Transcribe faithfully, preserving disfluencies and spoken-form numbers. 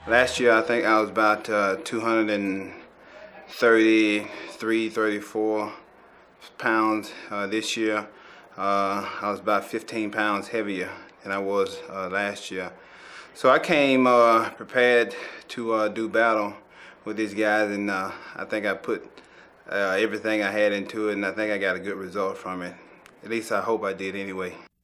Last year I think I was about uh, two hundred thirty-three, thirty-four pounds. Uh, this year uh, I was about fifteen pounds heavier than I was uh, last year. So I came uh, prepared to uh, do battle with these guys, and uh, I think I put uh, everything I had into it, and I think I got a good result from it. At least I hope I did anyway.